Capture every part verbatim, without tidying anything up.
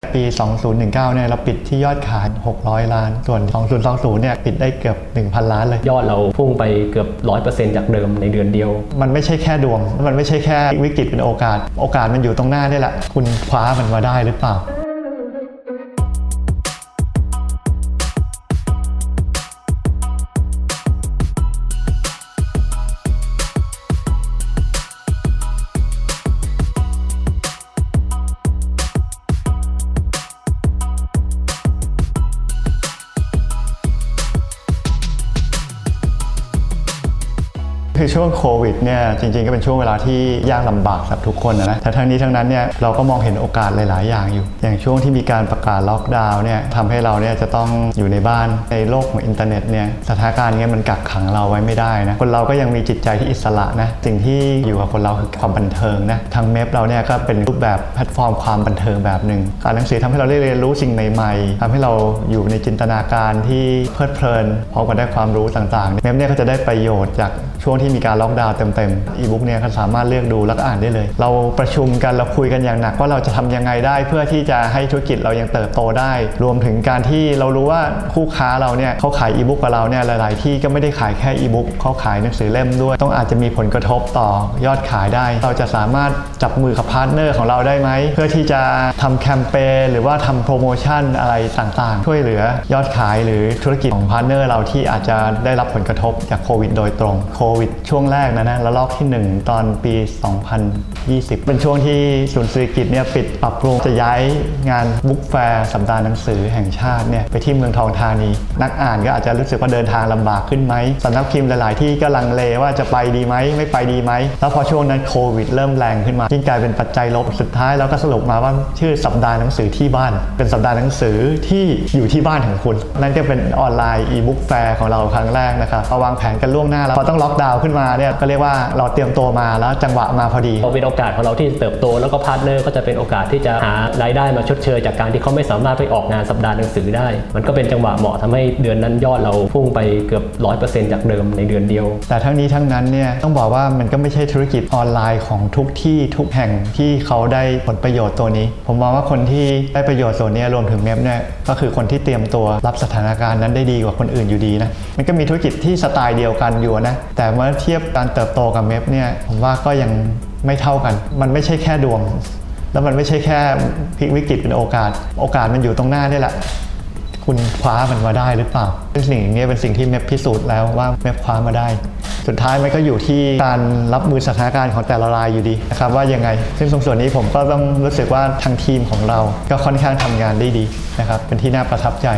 ปี สองพันสิบเก้า เนี่ยเราปิดที่ยอดขายหกร้อยล้านส่วน สองพันยี่สิบ เนี่ยปิดได้เกือบ หนึ่งพัน ล้านเลยยอดเราพุ่งไปเกือบ ร้อยเปอร์เซ็นต์ จากเดิมในเดือนเดียวมันไม่ใช่แค่ดวงมันไม่ใช่แค่วิกฤตเป็นโอกาสโอกาสมันอยู่ตรงหน้านี่แหละคุณคว้ามันมาได้หรือเปล่าคือช่วงโควิดเนี่ยจริงๆก็เป็นช่วงเวลาที่ยากลำบากสำหรับทุกคนนะแต่ทั้งนี้ทั้งนั้นเนี่ยเราก็มองเห็นโอกาสหลายๆอย่างอยู่อย่างช่วงที่มีการประกาศล็อกดาวน์เนี่ยทำให้เราเนี่ยจะต้องอยู่ในบ้านในโลกของอินเทอร์เน็ตเนี่ยสถานการณ์นี้มันกักขังเราไว้ไม่ได้นะคนเราก็ยังมีจิตใจที่อิสระนะสิ่งที่อยู่กับคนเราคือความบันเทิงนะทางเมพเราเนี่ยก็เป็นรูปแบบแพลตฟอร์มความบันเทิงแบบหนึ่งอ่านหนังสือทำให้เราได้เรียนรู้สิ่งใหม่ๆทำให้เราอยู่ในจินตนาการที่เพลิดเพลินพร้อมกับได้ความรู้ต่างๆเมพเนี่ยก็จะได้ประโยชน์จากช่วงที่มีการล็อกดาวน์เต็มๆอีบุ๊กเนี่ยก็สามารถเลือกดูแล้วก็อ่านได้เลยเราประชุมกันเราคุยกันอย่างหนักว่าเราจะทำยังไงได้เพื่อที่จะให้ธุรกิจเรายังเติบโตได้รวมถึงการที่เรารู้ว่าคู่ค้าเราเนี่ยเขาขายอีบุ๊กกับเราเนี่ยหลายๆที่ก็ไม่ได้ขายแค่อีบุ๊กเขาขายหนังสือเล่มด้วยต้องอาจจะมีผลกระทบต่อยอดขายได้เราจะสามารถจับมือกับพาร์ทเนอร์ของเราได้ไหมเพื่อที่จะทำแคมเปญหรือว่าทำโปรโมชั่นอะไรต่างๆช่วยเหลือยอดขายหรือธุรกิจของพาร์ทเนอร์เราที่อาจจะได้รับผลกระทบจากโควิดโดยตรงโควิดช่วงแรกนะนะระลอกที่หนึ่งตอนปี สองพันยี่สิบ เป็นช่วงที่ศูนย์เศรษฐกิจเนี่ยปิดปรับปรุงจะย้ายงานบุ๊กแฟร์สัปดาห์หนังสือแห่งชาติเนี่ยไปที่เมืองทองธานีนักอ่านก็อาจจะรู้สึกว่าเดินทางลำบากขึ้นไหมสำนักพิมพ์หลายๆที่ก็ลังเลว่าจะไปดีไหมไม่ไปดีไหมแล้วพอช่วงนั้นโควิดเริ่มแรงขึ้นมายิ่งกลายเป็นปัจจัยลบสุดท้ายแล้วก็สรุปมาว่าชื่อสัปดาห์หนังสือที่บ้านเป็นสัปดาห์หนังสือที่อยู่ที่บ้านของคุณนั่นก็เป็นออนไลน์อีบุ๊กแฟร์ของเราครั้งแรกนะครับพอวางแผนกันล่วงหน้าแล้วพอต้องล็อกดาวน์ขึ้นมาเนี่ยก็เรียกว่าเราเตรียมตัวมาแล้วจังหวะมาพอดีเป็นโอกาสของเราที่เติบโตแล้วก็พาร์ทเนอร์ก็จะเป็นโอกาสที่จะหารายได้มาชดเชยจากการที่เขาไม่สามารถไปออกงานสัปดาห์หนังสือได้มันก็เป็นจังหวะเหมาะทำให้เดือนนั้นยอดเราพุ่งไปเกือบ ร้อยเปอร์เซ็นต์ จากเดิมในเดือนเดียวแต่ทั้งนี้ทั้งนั้นเนี่ยต้องบอกว่ามันก็ไม่ใช่ธุรกิจออนไลน์ของทุกที่ทุกแห่งที่เขาได้ผลประโยชน์ตัวนี้ผมมองว่าคนที่ได้ประโยชน์ส่วนนี้รวมถึงเมพเนี่ยก็คือคนที่เตรียมตัวรับสถานการณ์นั้นได้ดีกว่าคนอื่นอยู่ดีนะมันก็มีธุรกิจที่สไตล์เดียวกันอยู่นะแต่เมื่อเทียบการเติบโตกับเมพเนี่ยผมว่าก็ยังไม่เท่ากันมันไม่ใช่แค่ดวงแล้วมันไม่ใช่แค่พลิกวิกฤตเป็นโอกาสโอกาสมันอยู่ตรงหน้านี่แหละคุณคว้ามันมาได้หรือเปล่าเป็นสิ่งนี้เป็นสิ่งที่เมพพิสูจน์แล้วว่าเมพคว้ามาได้สุดท้ายมันก็อยู่ที่การรับมือสถานการณ์ของแต่ละรายอยู่ดีนะครับว่ายังไงซึ่งตรงส่วนนี้ผมก็ต้องรู้สึกว่าทางทีมของเราก็ค่อนข้างทำงานได้ดีนะครับเป็นที่น่าประทับใจ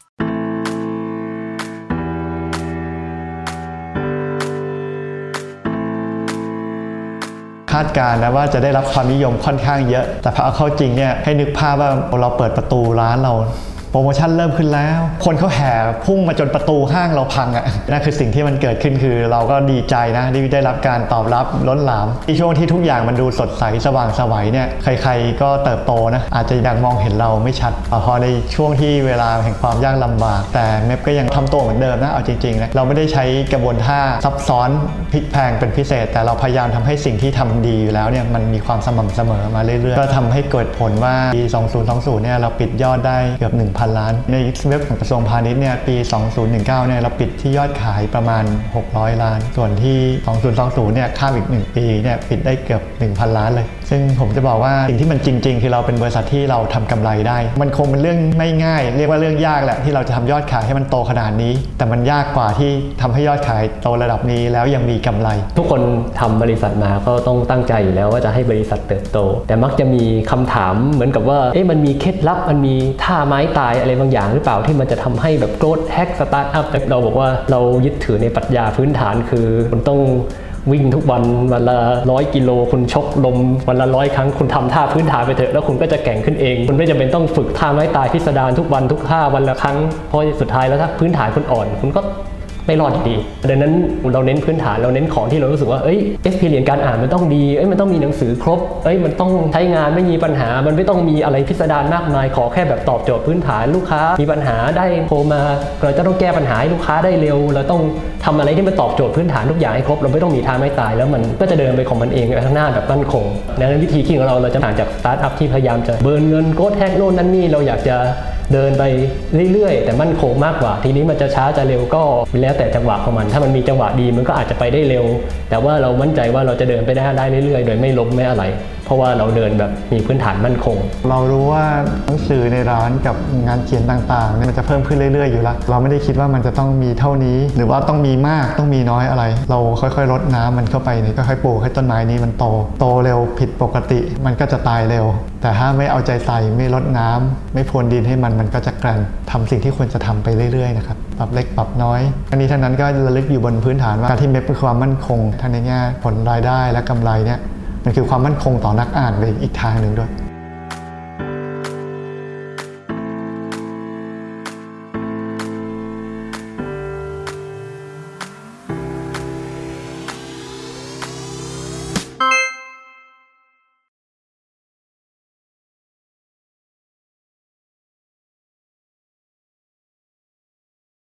คาดการณ์นะว่าจะได้รับความนิยมค่อนข้างเยอะแต่พอเอาเข้าจริงเนี่ยให้นึกภาพว่าเราเปิดประตูร้านเราโปรโมชั่นเริ่มขึ้นแล้วคนเขาแห่พุ่งมาจนประตูห้างเราพังอ่ะนั่นคือสิ่งที่มันเกิดขึ้นคือเราก็ดีใจนะที่ได้รับการตอบรับล้นหลามที่ช่วงที่ทุกอย่างมันดูสดใสสว่างไสวเนี่ยใครๆก็เติบโตนะอาจจะยังมองเห็นเราไม่ชัดพอในช่วงที่เวลาแห่งความยากลำบากแต่เมพก็ยังทำตัวเหมือนเดิมนะเอาจริงๆนะเราไม่ได้ใช้กระบวนท่าซับซ้อนพลิกแพลงเป็นพิเศษแต่เราพยายามทำให้สิ่งที่ทำดีอยู่แล้วเนี่ยมันมีความสม่ำเสมอมาเรื่อยๆก็ทำให้เกิดผลว่าปี สองพันยี่สิบ เนี่ยเราปิดยอดได้เกือบ หนึ่งพัน ล้านในเว็บของกระทรวงพาณิชย์เนี่ยปี สองพันสิบเก้า เนี่ยเราปิดที่ยอดขายประมาณหกร้อยล้านส่วนที่ สองพันยี่สิบ เนี่ยข้ามอีกหนึ่งปีเนี่ยปิดได้เกือบ หนึ่งพัน ล้านเลยซึ่งผมจะบอกว่าสิ่งที่มันจริงๆคือเราเป็นบริษัทที่เราทำกำไรได้มันคงเป็นเรื่องไม่ง่ายเรียกว่าเรื่องยากแหละที่เราจะทำยอดขายให้มันโตขนาดนี้แต่มันยากกว่าที่ทำให้ยอดขายโตระดับนี้แล้วยังมีกำไรทุกคนทำบริษัทมาก็ต้องตั้งใจอยู่แล้วว่าจะให้บริษัทเติบโตแต่มักจะมีคำถามเหมือนกับว่าเอ๊ะมันมีเคล็ดลับมันมีท่าไม้ตายอะไรบางอย่างหรือเปล่าที่มันจะทำให้แบบโกรธแฮกสตาร์ทอัพเราบอกว่าเรายึดถือในปรัชญาพื้นฐานคือคุณต้องวิ่งทุกวันวันละร้อยกิโลคุณชกลมวันละร้อยครั้งคุณทำท่าพื้นฐานไปเถอะแล้วคุณก็จะแก่งขึ้นเองคุณไม่จำเป็นต้องฝึกท่าไม้ตายพิสดารทุกวันทุกท่าวันละครั้งเพราะสุดท้ายแล้วถ้าพื้นฐานคุณอ่อนคุณก็ไม่รอดอยู่ดีดังนั้นเราเน้นพื้นฐานเราเน้นของที่เรารู้สึกว่าเอ้ย experience การอ่านมันต้องดีเอ้ยมันต้องมีหนังสือครบเอ้ยมันต้องใช้งานไม่มีปัญหามันไม่ต้องมีอะไรพิสดารมากมายขอแค่แบบตอบโจทย์พื้นฐานลูกค้ามีปัญหาได้โทรมาเราจะต้องแก้ปัญหาให้ลูกค้าได้เร็วเราต้องทำอะไรที่มันตอบโจทย์พื้นฐานทุกอย่างให้ครบเราไม่ต้องมีทางไม่ตายแล้วมันก็จะเดินไปของมันเองไปข้างหน้าแบบมั่นคงดังนั้นวิธีคิดของเราเราจะต่างจากสตาร์ทอัพที่พยายามจะเบิร์นเงินโกดแฮกโน่นนั่นนี่เราอยากจะเดินไปเรื่อยๆแต่มั่นคงมากกว่าทีนี้มันจะช้าจะเร็วก็แล้วแต่จังหวะของมันถ้ามันมีจังหวะดีมันก็อาจจะไปได้เร็วแต่ว่าเรามั่นใจว่าเราจะเดินไปได้ได้เรื่อยๆโดยไม่ล้มไม่อะไรเพราะว่าเราเดินแบบมีพื้นฐานมั่นคงเรารู้ว่าหนังสือในร้านกับงานเขียนต่างๆเนี่ยมันจะเพิ่มขึ้นเรื่อยๆอยู่แล้วเราไม่ได้คิดว่ามันจะต้องมีเท่านี้หรือว่าต้องมีมากต้องมีน้อยอะไรเราค่อยๆรดน้ำมันเข้าไปนี่ก็ค่อยปลูกให้ต้นไม้นี้มันโตโตเร็วผิดปกติมันก็จะตายเร็วแต่ถ้าไม่เอาใจใส่ไม่รดน้ำไม่พรวนดินให้มันมันก็จะแกร่งทำสิ่งที่ควรจะทำไปเรื่อยๆนะครับปรับเล็กปรับน้อยอันนี้ทั้งนั้นก็ระลึกอยู่บนพื้นฐานว่าการที่เมพคือความมั่นคงทั้งในแง่ผลรายได้และกำไรเนี่ยมันคือความมั่นคงต่อนักอ่านไปอีกทางหนึ่งด้วย